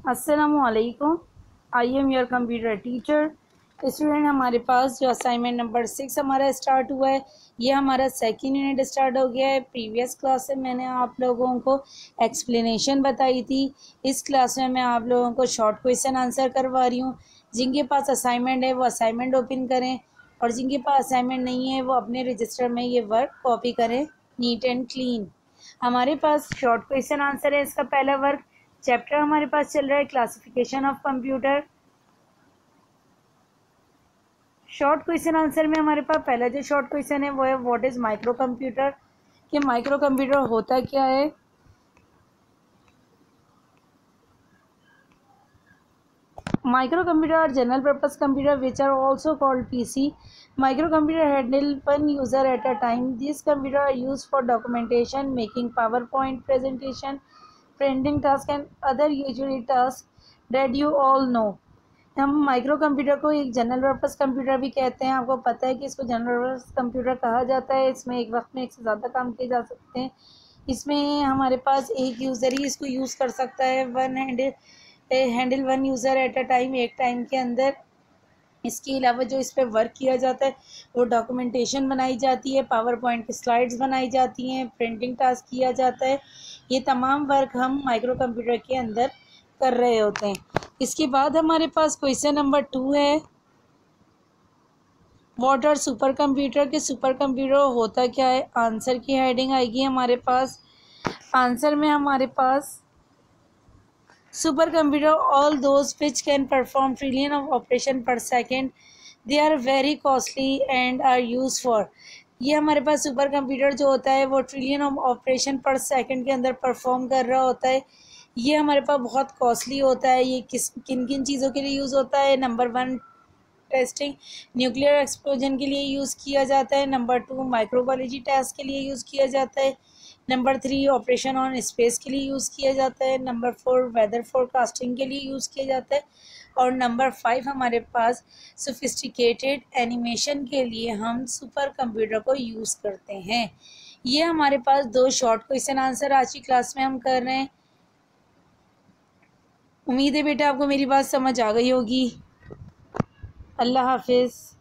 अस्सलामुअलैकुम। I am your computer teacher. Student, हमारे पास जो असाइनमेंट नंबर 6 हमारा स्टार्ट हुआ है, ये हमारा सेकंड यूनिट स्टार्ट हो गया है। प्रीवियस क्लास में मैंने आप लोगों को एक्सप्लेनेशन बताई थी। इस क्लास में मैं आप लोगों को शॉर्ट क्वेश्चन आंसर करवा रही हूँ। जिनके पास असाइनमेंट है वो असाइनमेंट ओपन करें, और जिनके पास असाइनमेंट नहीं है वो अपने रजिस्टर में ये वर्क कॉपी करें नीट एंड क्लीन। हमारे पास शॉर्ट क्वेश्चन आंसर है। इसका पहला वर्क चैप्टर हमारे पास चल रहा है classification of computer. Short question answer में हमारे पास पहला जो शॉर्ट क्वेश्चन है वो है व्हाट इज माइक्रो कंप्यूटर, कि माइक्रो कंप्यूटर होता क्या है। Micro computer are general purpose computer which are also called PC. Micro computer handle one user at a time. This computer are use for documentation, making power point presentation, printing task and other usually task that you all know. हम micro computer को एक general purpose computer भी कहते हैं। आपको पता है कि इसको जनरल पर्पस कंप्यूटर कहा जाता है। इसमें एक वक्त में एक से ज़्यादा काम किए जा सकते हैं। इसमें हमारे पास एक यूज़र ही इसको यूज़ कर सकता है। Handle one user at a time, एक टाइम के अंदर। इसके अलावा जो इस पर वर्क किया जाता है वो डॉक्यूमेंटेशन बनाई जाती है, पावर पॉइंट की स्लाइड्स बनाई जाती हैं, प्रिंटिंग टास्क किया जाता है। ये तमाम वर्क हम माइक्रो कंप्यूटर के अंदर कर रहे होते हैं। इसके बाद हमारे पास क्वेश्चन नंबर 2 है व्हाट आर सुपर कंप्यूटर, के सुपर कंप्यूटर होता क्या है। आंसर की हेडिंग आएगी हमारे पास। आंसर में हमारे पास super computer all those which can perform trillion of operation per second, they are very costly and are use for. ये हमारे पास सुपर कंप्यूटर जो होता है वो trillion of operation per second के अंदर परफॉर्म कर रहा होता है। ये हमारे पास बहुत कॉस्टली होता है। ये किन किन चीज़ों के लिए यूज़ होता है। नंबर 1 टेस्टिंग, न्यूक्लियर एक्सप्लोजन के लिए यूज़ किया जाता है। नंबर 2 माइक्रोबायोलॉजी टेस्ट के लिए यूज़ किया जाता है। नंबर 3 ऑपरेशन ऑन स्पेस के लिए यूज़ किया जाता है। नंबर 4 वेदर फोरकास्टिंग के लिए यूज़ किया जाता है। और नंबर 5 हमारे पास सोफिस्टिकेटेड एनिमेशन के लिए हम सुपर कंप्यूटर को यूज़ करते हैं। ये हमारे पास 2 शॉर्ट क्वेश्चन आंसर आज की क्लास में हम कर रहे हैं। उम्मीद है बेटा आपको मेरी बात समझ आ गई होगी। अल्लाह हाफिज़।